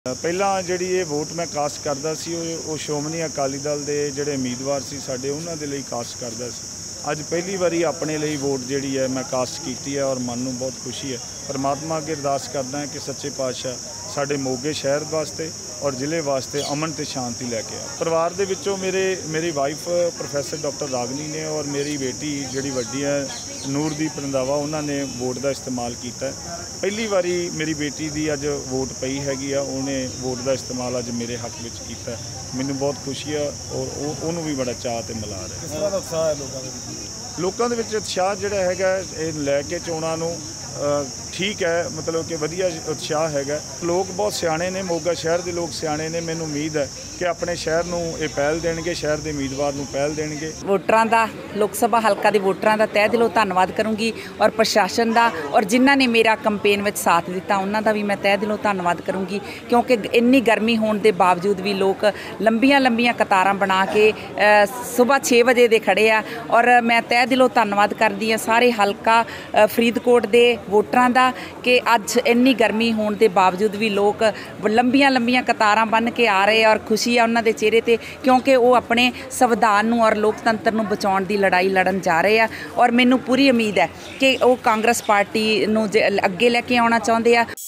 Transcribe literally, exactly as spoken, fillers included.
ਪਹਿਲਾਂ ਜਿਹੜੀ ਇਹ ਵੋਟ ਮੈਂ ਕਾਸਟ ਕਰਦਾ ਸੀ ਉਹ ਸ਼੍ਰੋਮਣੀ ਅਕਾਲੀ ਦਲ ਦੇ ਜਿਹੜੇ ਉਮੀਦਵਾਰ ਸੀ ਸਾਡੇ ਉਹਨਾਂ ਦੇ ਲਈ ਕਾਸਟ ਕਰਦਾ ਸੀ। ਅੱਜ ਪਹਿਲੀ ਵਾਰੀ ਆਪਣੇ ਲਈ ਵੋਟ ਜਿਹੜੀ ਹੈ ਮੈਂ ਕਾਸਟ ਕੀਤੀ ਹੈ ਔਰ ਮਨ ਨੂੰ ਬਹੁਤ ਖੁਸ਼ੀ ਹੈ। परमात्मा अगे अरदास करदा है कि सच्चे पातशाह साडे मोगे शहर वास्ते और जिले वास्ते अमन ते शांति लैके आ। परिवार दे विचों मेरे मेरी वाइफ प्रोफैसर डॉक्टर रागनी ने और मेरी बेटी जिहड़ी वड्डी है नूरदीप रंधावा उन्होंने वोट का इस्तेमाल किया। पहली बारी मेरी बेटी की अज वोट पई हैगी आ, उन्हें वोट का इस्तेमाल अज मेरे हक में किया। मैनूं बहुत खुशी है और उन्होंने भी बड़ा चाह ते मलार है। किस तरह का उत्साह है लोगों के लोगों के विच उत्साह जिहड़ा हैगा इह लैके चोणां नूं ठीक है, मतलब कि वधिया उत्साह हैगा। लोग बहुत सियाणे ने, मोगा शहर के लोग सियाणे ने। मैनूं उम्मीद है कि अपने शहर नूं ये पहल देणगे, शहर के उम्मीदवार नूं पहल देणगे। वोटरां दा लोक सभा हलका दे वोटरां दा तह दिलों धन्नवाद करूँगी और प्रशासन दा और जिन्हां ने मेरा कंपेन विच साथ दिता उन्हां दा भी मैं तह दिलों धन्नवाद करूँगी, क्योंकि इन्नी गर्मी होने के बावजूद भी लोग लंबियां लंबियां कतारां बना के सुबह छे बजे दे खड़े आ। और मैं तह दिलों धन्नवाद करदी हां सारे हलका फरीदकोट दे वोटरां दा कि अज इन्नी गर्मी होने के बावजूद भी लोग लंबियां लंबियां कतारां बन के आ रहे और खुशी है उन्हां दे चेहरे ते, क्योंकि वो अपने संविधान नूं और लोकतंत्र नूं बचाउण दी लड़ाई लड़न जा रहे हैं। और मैनूं पूरी उम्मीद है कि वो कांग्रेस पार्टी नूं अगे लैके आउणा चाहुंदे आ।